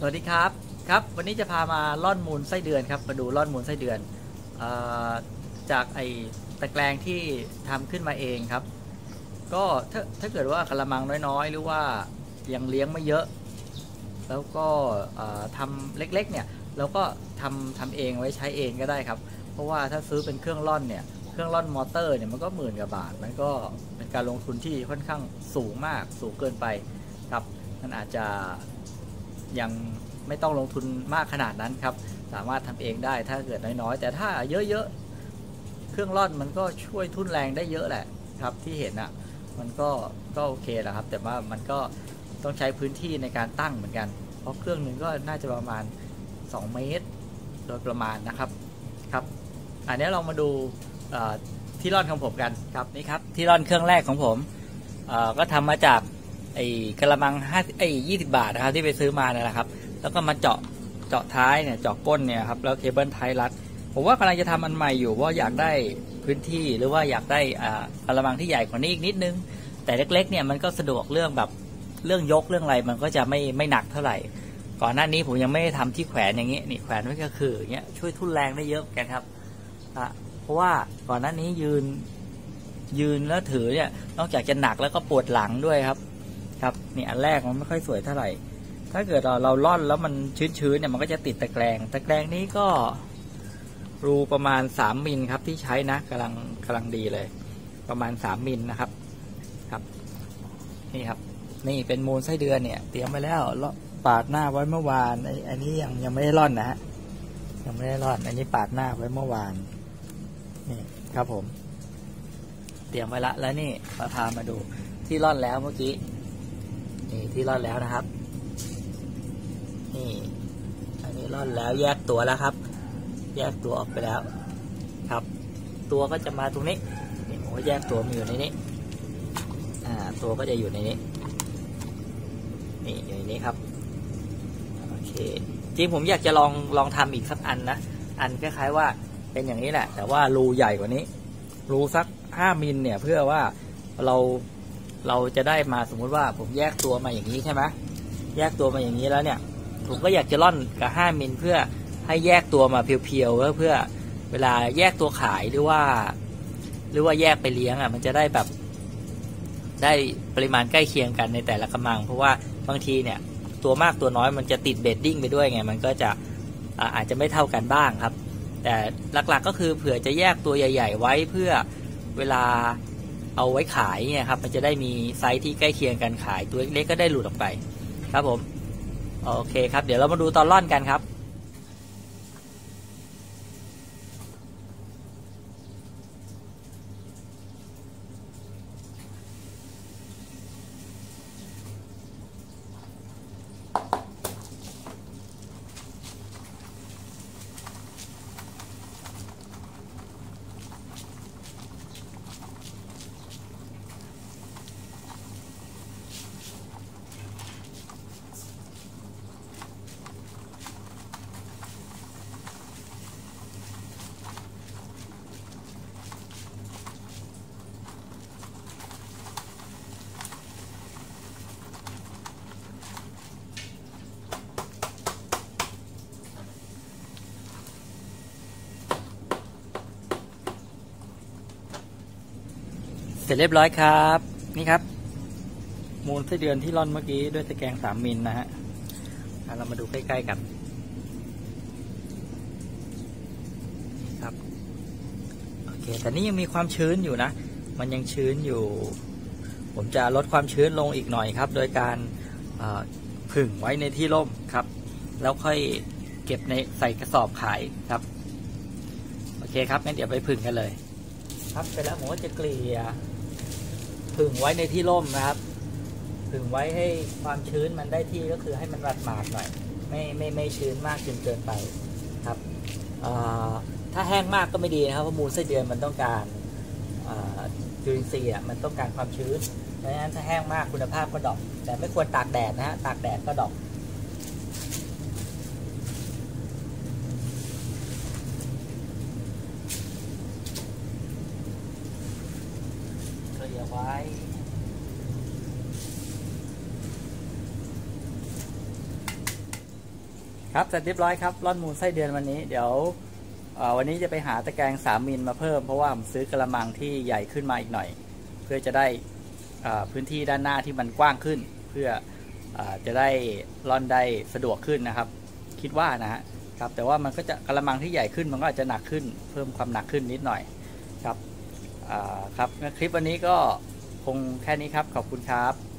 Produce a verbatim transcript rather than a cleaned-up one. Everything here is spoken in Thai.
สวัสดีครับครับวันนี้จะพามาล่อนมูลไส้เดือนครับมาดูล่อนมูลไส้เดือนจากไอ้ตะแกรงที่ทำขึ้นมาเองครับก็ถ้าถ้าเกิดว่ากระมังน้อยๆหรือว่ายังเลี้ยงไม่เยอะแล้วก็ทำเล็กๆเนี่ยเราก็ทำทำเองไว้ใช้เองก็ได้ครับเพราะว่าถ้าซื้อเป็นเครื่องล่อนเนี่ยเครื่องล่อนมอเตอร์เนี่ยมันก็หมื่นกว่าบาทมันก็เป็นการลงทุนที่ค่อนข้างสูงมากสูงเกินไปครับมันอาจจะยังไม่ต้องลงทุนมากขนาดนั้นครับสามารถทำเองได้ถ้าเกิดน้อยๆแต่ถ้าเยอะๆเครื่องร่อนมันก็ช่วยทุ่นแรงได้เยอะแหละครับที่เห็นอ่ะมันก็ก็โอเคแหละครับแต่ว่ามันก็ต้องใช้พื้นที่ในการตั้งเหมือนกันเพราะเครื่องหนึ่งก็น่าจะประมาณสองเมตรโดยประมาณนะครับครับอันนี้เรามาดูที่ร่อนของผมกันครับนี่ครับที่ร่อนเครื่องแรกของผมก็ทำมาจากไอ้กระมังห้าไอ้ยี่สิบบาทนะครับที่ไปซื้อมาเนี่ยแหละครับแล้วก็มาเจาะเจาะท้ายเนี่ยเจาะก้นเนี่ยครับแล้วเคเบิลท้ายรัดผมว่ากำลังจะทำอันใหม่อยู่ว่าอยากได้พื้นที่หรือว่าอยากได้อ่ากระมังที่ใหญ่กว่านี้อีกนิดนึงแต่เล็กๆเนี่ยมันก็สะดวกเรื่องแบบเรื่องยกเรื่องอะไรมันก็จะไม่ไม่หนักเท่าไหร่ก่อนหน้านี้ผมยังไม่ได้ทำที่แขวนอย่างเงี้ยนี่แขวนไว้ก็คืออย่างเงี้ยช่วยทุ่นแรงได้เยอะกันครับเพราะว่าก่อนหน้านี้ยืนยืนแล้วถือเนี่ยนอกจากจะหนักแล้วก็ปวดหลังด้วยครับครับนี่อันแรกมันไม่ค่อยสวยเท่าไหร่ถ้าเกิดเราเราล่อนแล้วมันชื้นๆเนี่ยมันก็จะติดตะแกรงตะแกรงนี้ก็รูประมาณสามมิลครับที่ใช้นะกำลังกำลังดีเลยประมาณสามมิลนะครับครับนี่ครับนี่เป็นมูลไส้เดือนเนี่ยเตรียมไว้แล้วปาดหน้าไว้เมื่อวานไอ้อันนี้ยังยังไม่ได้ล่อนนะฮะยังไม่ได้ล่อนอันนี้ปาดหน้าไว้เมื่อวานนี่ครับผมเตรียมไว้ละแล้วนี่เราพามาดูที่ล่อนแล้วเมื่อกี้นี่ที่ร่อนแล้วนะครับนี่อันนี้ร่อนแล้วแยกตัวแล้วครับแยกตัวออกไปแล้วครับตัวก็จะมาตรงนี้นี่ผมก็แยกตัวมาอยู่ในนี้อ่าตัวก็จะอยู่ในนี้นี่อยู่ในนี้ครับโอเคจริงผมอยากจะลองลองทำอีกสักอันนะอันคล้ายๆว่าเป็นอย่างนี้แหละแต่ว่ารูใหญ่กว่านี้รูสักห้ามิลเนี่ยเพื่อว่าเราเราจะได้มาสมมุติว่าผมแยกตัวมาอย่างนี้ใช่ไหมแยกตัวมาอย่างนี้แล้วเนี่ยผมก็อยากจะล่อนกับห้ามิลเพื่อให้แยกตัวมาเพียวๆเพื่อเวลาแยกตัวขายหรือว่าหรือว่าแยกไปเลี้ยงอ่ะมันจะได้แบบได้ปริมาณใกล้เคียงกันในแต่ละกำลังเพราะว่าบางทีเนี่ยตัวมากตัวน้อยมันจะติดเบดดิ้งไปด้วยไงมันก็จะอาจจะไม่เท่ากันบ้างครับแต่หลักๆก็คือเผื่อจะแยกตัวใหญ่ๆไว้เพื่อเวลาเอาไว้ขายเนี่ยครับมันจะได้มีไซส์ที่ใกล้เคียงกันขายตัวเล็กก็ได้หลุดออกไปครับผมโอเคครับเดี๋ยวเรามาดูตอนล่อนกันครับเสร็จเรียบร้อยครับนี่ครับมูลไส้เดือนที่ร่อนเมื่อกี้ด้วยตะแกรงสามมิลนะฮะเรามาดูใกล้ๆกันนี่ครับโอเคแต่นี่ยังมีความชื้นอยู่นะมันยังชื้นอยู่ผมจะลดความชื้นลงอีกหน่อยครับโดยการผึ่งไว้ในที่ร่มครับแล้วค่อยเก็บในใส่กระสอบขายครับโอเคครับงั้นเดี๋ยวไปผึ่งกันเลยครับเสร็จแล้วผมก็จะเกลี่ยผึ่งไว้ในที่ร่มนะครับผึ่งไว้ให้ความชื้นมันได้ที่ก็คือให้มันรัดหมาดหน่อยไม่ไม่ไม่ชื้นมากจนเกินไปครับถ้าแห้งมากก็ไม่ดีนะครับเพราะมูลไส้เดือนมันต้องการจุลินทรีย์อ่ะมันต้องการความชื้นเพราะฉะนั้นถ้าแห้งมากคุณภาพก็ดรอปแต่ไม่ควรตากแดดนะฮะตากแดดก็ดรอปไว้ครับเสร็จเรียบร้อยครับร่อนมูลไส้เดือนวันนี้เดี๋ยววันนี้จะไปหาตะแกรงสามมิลมาเพิ่มเพราะว่าผมซื้อกระมังที่ใหญ่ขึ้นมาอีกหน่อยเพื่อจะได้พื้นที่ด้านหน้าที่มันกว้างขึ้นเพื่อจะได้ร่อนได้สะดวกขึ้นนะครับคิดว่านะฮะครับแต่ว่ามันก็จะกระมังที่ใหญ่ขึ้นมันก็อาจจะหนักขึ้นเพิ่มความหนักขึ้นนิดหน่อยครับครับคลิปวันนี้ก็คงแค่นี้ครับขอบคุณครับ